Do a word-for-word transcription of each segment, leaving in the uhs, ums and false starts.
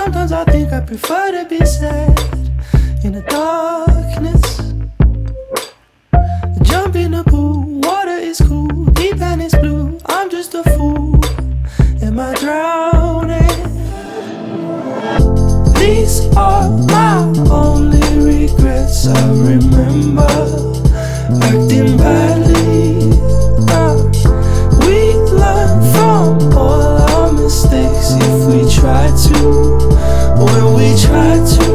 Sometimes I think I prefer to be sad in the darkness. Jump in the pool, water is cool, deep and it's blue. I'm just a fool, am I drowning? These are my only regrets. I remember acting badly. uh, We learn from all our mistakes if we try to, when we try to.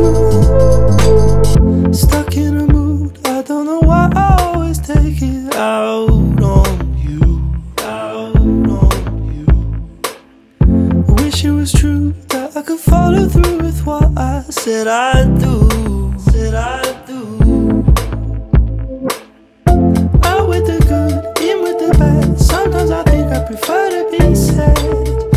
Stuck in a mood, I don't know why I always take it out on you, out on you. Wish it was true that I could follow through with what I said I'd do, said I'd do. Out with the good, in with the bad. Sometimes I think I prefer to be sad